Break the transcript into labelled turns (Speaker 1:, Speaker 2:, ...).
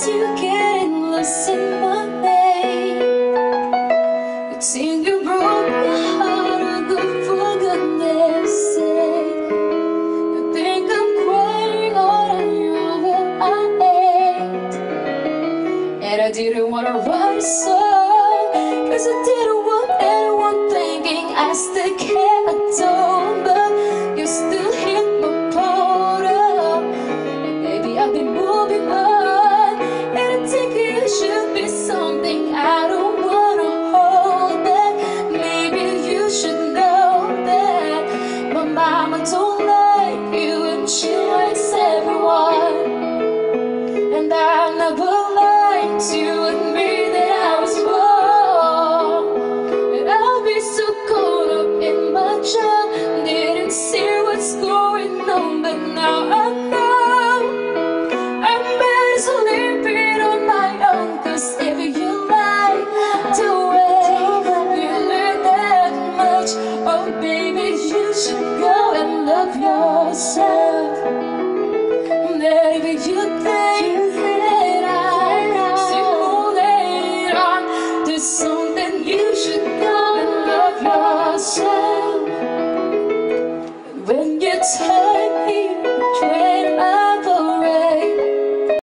Speaker 1: you getting lost in my name. You think you broke my heart, good for goodness sake. You think I'm crying all I know that I ain't. And I didn't wanna write a song, cause I didn't want anyone thinking I still care at all. But you still hit my bottom, and baby I've been moving on. And I think you should be something I don't wanna hold back. Maybe you should know that my mama don't like you and she likes everyone. And I never lied to admit that I was wrong. And I'll be so caught up in my job, didn't see what's going on, but now I know I'm better living on my own. Cause if you like the way you learn that much, oh baby, you should go and love yourself.